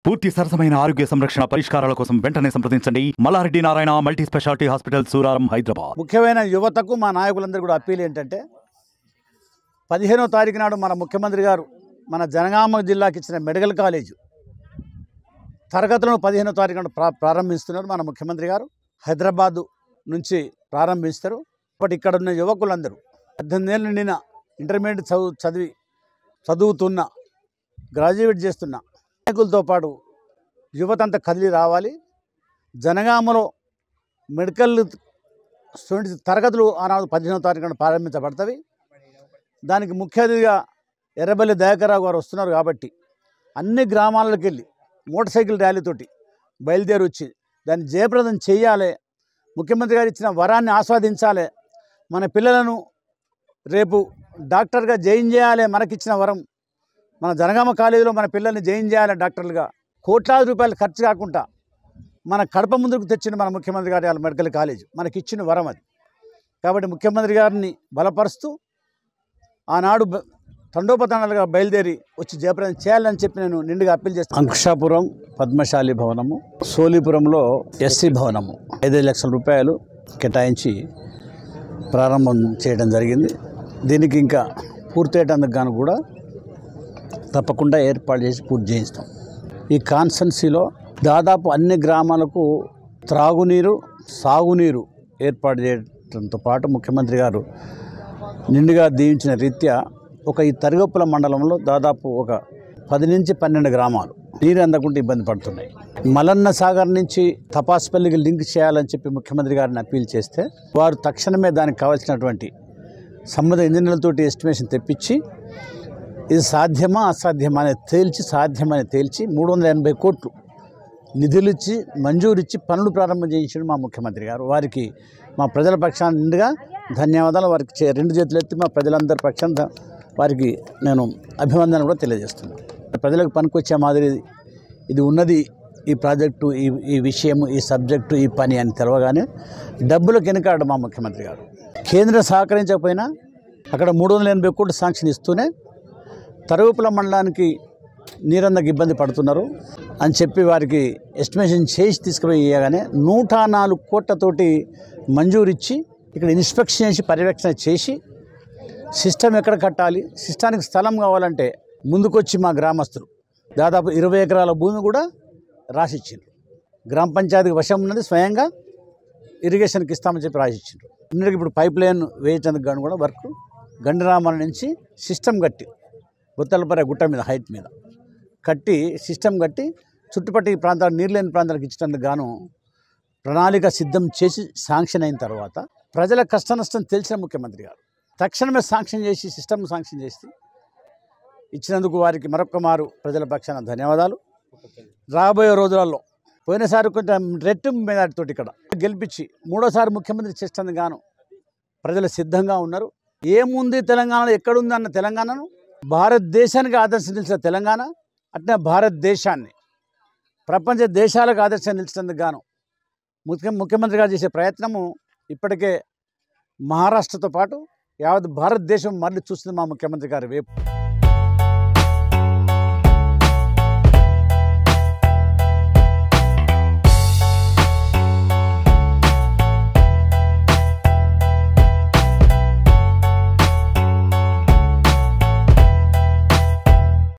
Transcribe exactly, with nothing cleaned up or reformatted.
పూర్తి సరసమైన ఆరోగ్య సంరక్షణ పరిష్కారాల కోసం వెంటనే సంప్రదించండి Mallareddy Narayana multi speciality hospital Suraram Hyderabad. ముఖ్యమైన యువతకు మా నాయకులందరూ కూడా అప్పీల్ ఏంటంటే పదిహేనో తారీఖు నాడు మన ముఖ్యమంత్రి గారు మన జనగామ జిల్లాకి ఇచ్చిన మెడికల్ కాలేజ్ తరగతులను పదిహేనో తారీఖు నాడు ప్రా ప్రారంభిస్తున్నారు మన ముఖ్యమంత్రి గారు. హైదరాబాద్ నుంచి ప్రారంభిస్తారు. బట్ ఇక్కడ ఉన్న యువకులందరూ పద్దెనిమిది ఏళ్ళు నిండిన ఇంటర్మీడియట్ చదువు చదివి చదువుతున్న గ్రాడ్యుయేట్ చేస్తున్న నాయకులతో పాటు యువత అంతా కదిలి రావాలి. జనగామలో మెడికల్ స్టూడెంట్స్ తరగతులు ఆనాడు పదిహేనో తారీఖున ప్రారంభించబడతాయి. దానికి ముఖ్య అతిథిగా ఎర్రబెల్లి దయాకర్రావు గారు వస్తున్నారు కాబట్టి అన్ని గ్రామాలకు వెళ్ళి మోటార్ సైకిల్ ర్యాలీతోటి బయలుదేరి వచ్చి దాన్ని జయప్రదం చేయాలి. ముఖ్యమంత్రి గారు ఇచ్చిన వరాన్ని ఆస్వాదించాలి. మన పిల్లలను రేపు డాక్టర్గా జాయిన్ చేయాలి. మనకిచ్చిన వరం మన జనగామ కాలేజీలో మన పిల్లల్ని జాయిన్ చేయాలి డాక్టర్లుగా. కోట్లాది రూపాయలు ఖర్చు కాకుండా మన కడప ముందుకు తెచ్చిన మన ముఖ్యమంత్రి గారి వాళ్ళ మెడికల్ కాలేజ్ మనకిచ్చిన వరం అది. కాబట్టి ముఖ్యమంత్రి గారిని బలపరుస్తూ ఆనాడు తండోపతండాలుగా బయలుదేరి వచ్చి జయప్రదం చేయాలని చెప్పి నేను నిండుగా అప్పీల్ చేస్తాను. అంకుషాపురం పద్మశాలి భవనము, సోలీపురంలో ఎస్సీ భవనము ఐదు లక్షల రూపాయలు కేటాయించి ప్రారంభం చేయడం జరిగింది. దీనికి ఇంకా పూర్తయ్యేటందుకు గాను కూడా తప్పకుండా ఏర్పాటు చేసి పూర్తి చేయిస్తాం. ఈ కాన్స్టెన్సీలో దాదాపు అన్ని గ్రామాలకు త్రాగునీరు, సాగునీరు ఏర్పాటు చేయడంతో పాటు ముఖ్యమంత్రి గారు నిండుగా దీవించిన రీత్యా ఒక ఈ తరిగొప్పుల మండలంలో దాదాపు ఒక పది నుంచి పన్నెండు గ్రామాలు నీరు అందకుండా ఇబ్బంది పడుతున్నాయి. మలన్న సాగర్ నుంచి తపాస్పల్లికి లింక్ చేయాలని చెప్పి ముఖ్యమంత్రి గారిని అప్పీల్ చేస్తే వారు తక్షణమే దానికి కావాల్సినటువంటి సంబంధ ఇంజనీర్లతోటి ఎస్టిమేషన్ తెప్పించి ఇది సాధ్యమా అసాధ్యమా అనేది తేల్చి సాధ్యమని తేల్చి మూడు వందల ఎనభై కోట్లు నిధులు ఇచ్చి మంజూరు ఇచ్చి పనులు ప్రారంభం చేయించాడు మా ముఖ్యమంత్రి గారు. వారికి మా ప్రజల పక్షాన నిండుగా ధన్యవాదాలు. వారికి రెండు చేతులు ఎత్తి మా ప్రజలందరి పక్షాన వారికి నేను అభివందన కూడా తెలియజేస్తున్నాను. ప్రజలకు పనికొచ్చే మాదిరి ఇది ఉన్నది ఈ ప్రాజెక్టు, ఈ ఈ విషయము, ఈ సబ్జెక్టు, ఈ పని అని తెలవగానే డబ్బులకు వెనుకాడు మా ముఖ్యమంత్రి గారు. కేంద్రం సహకరించకపోయినా అక్కడ మూడు వందల ఎనభై కోట్లు శాంక్షన్ ఇస్తూనే తరుగుపుల మండలానికి నీరందకు ఇబ్బంది పడుతున్నారు అని చెప్పి వారికి ఎస్టిమేషన్ చేసి తీసుకుపోయి ఇవ్వగానే నూట నాలుగు కోట్లతోటి మంజూరు ఇచ్చి ఇక్కడ ఇన్స్పెక్షన్ చేసి పర్యవేక్షణ చేసి సిస్టమ్ ఎక్కడ కట్టాలి, సిస్టానికి స్థలం కావాలంటే ముందుకొచ్చి మా గ్రామస్తులు దాదాపు ఇరవై ఎకరాల భూమి కూడా రాసిచ్చిండ్రు. గ్రామ పంచాయతీకి వశం ఉన్నది స్వయంగా ఇరిగేషన్కి ఇస్తామని చెప్పి రాసిచ్చిండ్రు. ఇందుకు ఇప్పుడు పైప్ లైన్ వేయించేందుకు గాను కూడా వర్క్ గండిరామాల నుంచి సిస్టమ్ కట్టి బొత్తలపర గుట్ట మీద హైట్ మీద కట్టి సిస్టమ్ కట్టి చుట్టుపక్కల ప్రాంతాలు నీరు లేని ప్రాంతాలకు ఇచ్చడానికి గాను ప్రణాళిక సిద్ధం చేసి శాంక్షన్ అయిన తర్వాత ప్రజల కష్ట నష్టం తెలిసిన ముఖ్యమంత్రి గారు తక్షణమే శాంక్షన్ చేసి సిస్టమ్ శాంక్షన్ చేసి ఇచ్చినందుకు వారికి మరొక్క మారు ప్రజల పక్షాన ధన్యవాదాలు. రాబోయే రోజులలో పోయినసారి కొంచెం రెట్టు మేధాటితోటి ఇక్కడ గెలిపించి మూడోసారి ముఖ్యమంత్రి చేసేందుకు గాను ప్రజలు సిద్ధంగా ఉన్నారు. ఏముంది తెలంగాణలో ఎక్కడుంది అన్న తెలంగాణను భారతదేశానికి ఆదర్శం నిలిచిన తెలంగాణ అట్నే భారతదేశాన్ని ప్రపంచ దేశాలకు ఆదర్శం నిలిచినందుకు గాను ముఖ్య ముఖ్యమంత్రి గారు చేసే ప్రయత్నము ఇప్పటికే మహారాష్ట్రతో పాటు యావత్ భారతదేశం మళ్ళీ చూస్తుంది మా ముఖ్యమంత్రి గారి వైపు.